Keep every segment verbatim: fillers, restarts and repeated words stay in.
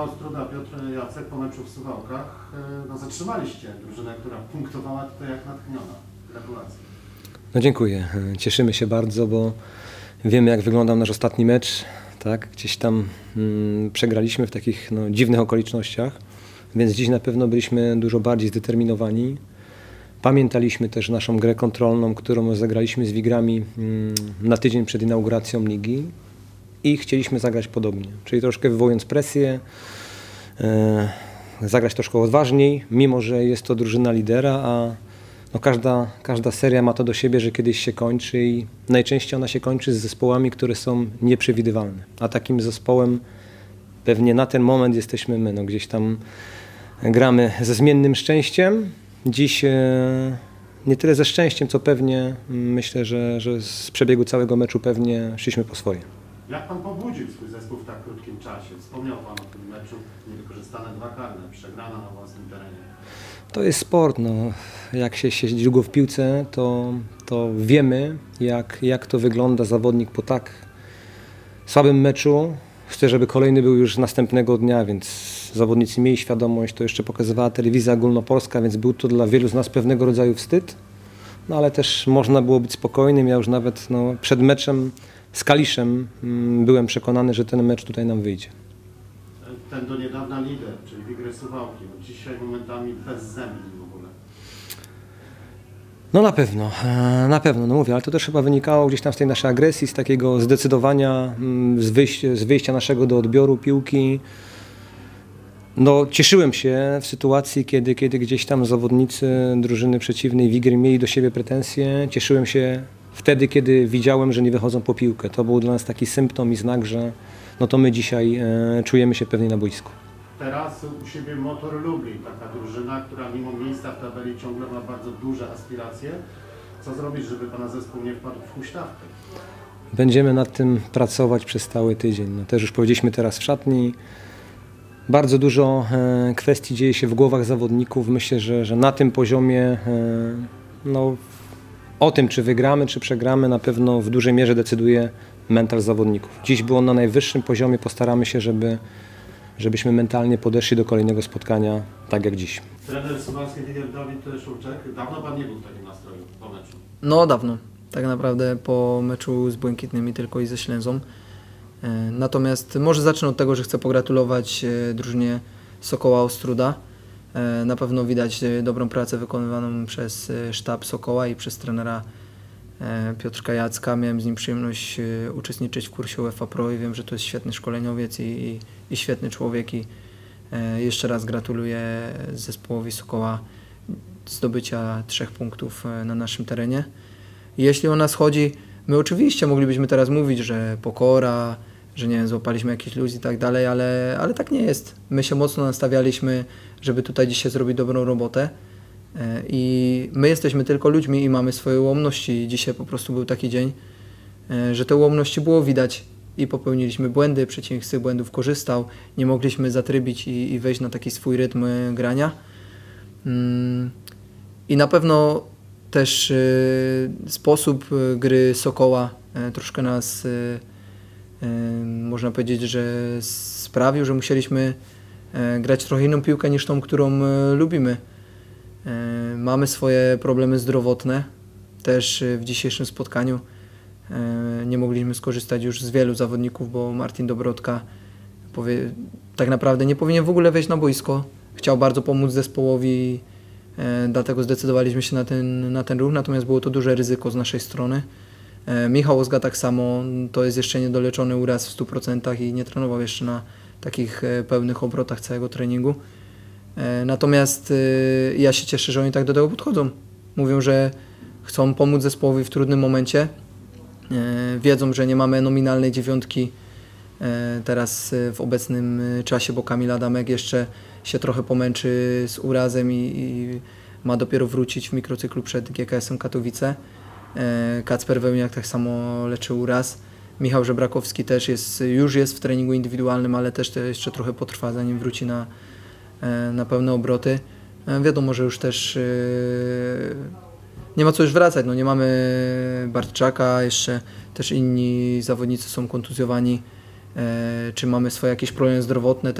Ostróda, Piotr, Jacek, po meczu w Suwałkach no, zatrzymaliście drużynę, która punktowała tutaj jak natchniona. Gratulacje. No dziękuję. Cieszymy się bardzo, bo wiemy, jak wyglądał nasz ostatni mecz. Tak? Gdzieś tam mm, przegraliśmy w takich no, dziwnych okolicznościach, więc dziś na pewno byliśmy dużo bardziej zdeterminowani. Pamiętaliśmy też naszą grę kontrolną, którą zagraliśmy z Wigrami mm, na tydzień przed inauguracją ligi i chcieliśmy zagrać podobnie, czyli troszkę wywołując presję, e, zagrać troszkę odważniej, mimo że jest to drużyna lidera, a no każda, każda seria ma to do siebie, że kiedyś się kończy i najczęściej ona się kończy z zespołami, które są nieprzewidywalne. A takim zespołem pewnie na ten moment jesteśmy my. No gdzieś tam gramy ze zmiennym szczęściem. Dziś e, nie tyle ze szczęściem, co pewnie myślę, że, że z przebiegu całego meczu pewnie szliśmy po swoje. Jak Pan pobudził swój zespół w tak krótkim czasie? Wspomniał Pan o tym meczu, niewykorzystane dwa karne, przegrana na własnym terenie. To jest sport. No. Jak się siedzi długo w piłce, to, to wiemy, jak, jak to wygląda zawodnik po tak słabym meczu. Chcę, żeby kolejny był już następnego dnia, więc zawodnicy mieli świadomość, to jeszcze pokazywała telewizja ogólnopolska, więc był to dla wielu z nas pewnego rodzaju wstyd. No ale też można było być spokojnym. Ja już nawet no, przed meczem z Kaliszem mm, byłem przekonany, że ten mecz tutaj nam wyjdzie. Ten do niedawna lider, czyli Wigry Suwałki, no dzisiaj momentami bezzębny w ogóle. No na pewno, na pewno, no mówię, ale to też chyba wynikało gdzieś tam z tej naszej agresji, z takiego zdecydowania, z wyjścia, z wyjścia naszego do odbioru piłki. No cieszyłem się w sytuacji, kiedy, kiedy gdzieś tam zawodnicy drużyny przeciwnej Wigry mieli do siebie pretensje. Cieszyłem się wtedy, kiedy widziałem, że nie wychodzą po piłkę. To był dla nas taki symptom i znak, że no to my dzisiaj e, czujemy się pewnie na boisku. Teraz u siebie Motor Lublin, taka drużyna, która mimo miejsca w tabeli ciągle ma bardzo duże aspiracje. Co zrobić, żeby Pana zespół nie wpadł w huśtawkę? Będziemy nad tym pracować przez cały tydzień. No, też już powiedzieliśmy teraz w szatni. Bardzo dużo e, kwestii dzieje się w głowach zawodników. Myślę, że, że na tym poziomie e, no, o tym, czy wygramy, czy przegramy, na pewno w dużej mierze decyduje mental zawodników. Dziś był on na najwyższym poziomie. Postaramy się, żeby żebyśmy mentalnie podeszli do kolejnego spotkania tak jak dziś. Trener suwalski Dawid Szurczek, dawno Pan nie był w takim nastroju po meczu? No dawno, tak naprawdę po meczu z Błękitnymi tylko i ze Ślęzą. Natomiast może zacznę od tego, że chcę pogratulować drużynie Sokoła Ostróda. Na pewno widać dobrą pracę wykonywaną przez sztab Sokoła i przez trenera Piotrka Jacka. Miałem z nim przyjemność uczestniczyć w kursie UEFA Pro i wiem, że to jest świetny szkoleniowiec i, i, i świetny człowiek i jeszcze raz gratuluję zespołowi Sokoła zdobycia trzech punktów na naszym terenie. Jeśli o nas chodzi, my oczywiście moglibyśmy teraz mówić, że pokora, że nie wiem, złapaliśmy jakiś luz i tak dalej, ale, ale tak nie jest. My się mocno nastawialiśmy, żeby tutaj dzisiaj zrobić dobrą robotę. I my jesteśmy tylko ludźmi i mamy swoje ułomności. Dzisiaj po prostu był taki dzień, że te ułomności było widać i popełniliśmy błędy, przeciwnik z tych błędów korzystał, nie mogliśmy zatrybić i, i wejść na taki swój rytm grania. I na pewno też y, sposób gry Sokoła y, troszkę nas, y, y, można powiedzieć, że sprawił, że musieliśmy y, grać trochę inną piłkę niż tą, którą y, lubimy. Mamy swoje problemy zdrowotne. Też w dzisiejszym spotkaniu nie mogliśmy skorzystać już z wielu zawodników, bo Martin Dobrodka powie, tak naprawdę nie powinien w ogóle wejść na boisko. Chciał bardzo pomóc zespołowi, dlatego zdecydowaliśmy się na ten, na ten ruch, natomiast było to duże ryzyko z naszej strony. Michał Ozga tak samo, to jest jeszcze niedoleczony uraz w stu procentach i nie trenował jeszcze na takich pełnych obrotach całego treningu. Natomiast y, ja się cieszę, że oni tak do tego podchodzą. Mówią, że chcą pomóc zespołowi w trudnym momencie. Y, wiedzą, że nie mamy nominalnej dziewiątki y, teraz y, w obecnym czasie, bo Kamil Adamek jeszcze się trochę pomęczy z urazem i, i ma dopiero wrócić w mikrocyklu przed G K S-em Katowice. Y, Kacper Wełniak tak samo leczy uraz. Michał Żebrakowski też jest, już jest w treningu indywidualnym, ale też to jeszcze trochę potrwa, zanim wróci na na pełne obroty. Wiadomo, że już też nie ma co już wracać, no nie mamy Bartczaka, jeszcze też inni zawodnicy są kontuzjowani, czy mamy swoje jakieś problemy zdrowotne, też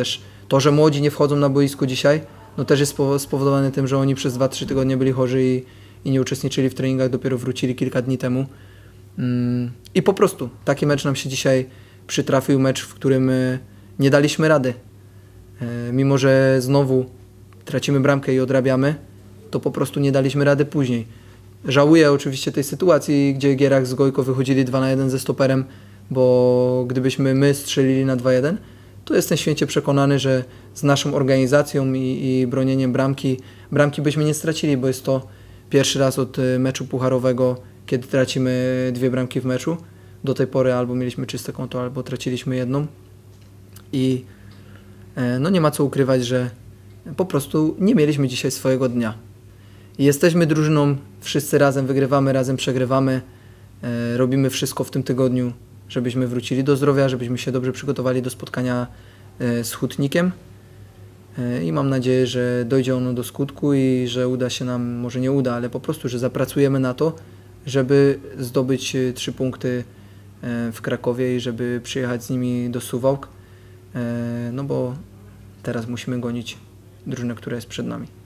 To, że młodzi nie wchodzą na boisko dzisiaj, no też jest spowodowane tym, że oni przez dwa trzy tygodnie byli chorzy i, i nie uczestniczyli w treningach, dopiero wrócili kilka dni temu. I po prostu taki mecz nam się dzisiaj przytrafił, mecz, w którym nie daliśmy rady. Mimo że znowu tracimy bramkę i odrabiamy, to po prostu nie daliśmy rady później. Żałuję oczywiście tej sytuacji, gdzie Gierach z Gojko wychodzili dwa na jeden ze stoperem, bo gdybyśmy my strzelili na dwa jeden, to jestem święcie przekonany, że z naszą organizacją i, i bronieniem bramki, bramki byśmy nie stracili, bo jest to pierwszy raz od meczu pucharowego, kiedy tracimy dwie bramki w meczu. Do tej pory albo mieliśmy czyste konto, albo traciliśmy jedną. I no nie ma co ukrywać, że po prostu nie mieliśmy dzisiaj swojego dnia. I jesteśmy drużyną, wszyscy razem wygrywamy, razem przegrywamy. E, robimy wszystko w tym tygodniu, żebyśmy wrócili do zdrowia, żebyśmy się dobrze przygotowali do spotkania e, z Hutnikiem. E, I mam nadzieję, że dojdzie ono do skutku i że uda się nam, może nie uda, ale po prostu, że zapracujemy na to, żeby zdobyć trzy punkty e, w Krakowie i żeby przyjechać z nimi do Suwałk. E, no bo teraz musimy gonić drużynę, która jest przed nami.